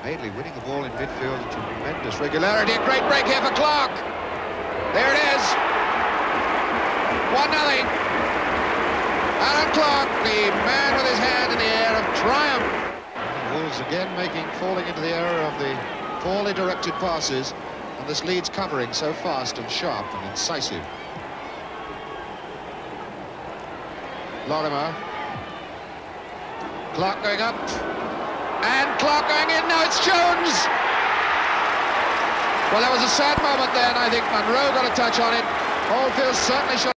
Hadley winning the ball in midfield, tremendous regularity. A great break here for Clark. There it is. 1-0. Alan Clark, the man with his hand in the air of triumph. Wolves again falling into the error of the poorly directed passes, and this Leeds covering so fast and sharp and incisive. Lorimer. Clark going up. And Clark going in. Now it's Jones. Well, that was a sad moment there, and I think Monroe got a touch on it. Oldfield certainly should.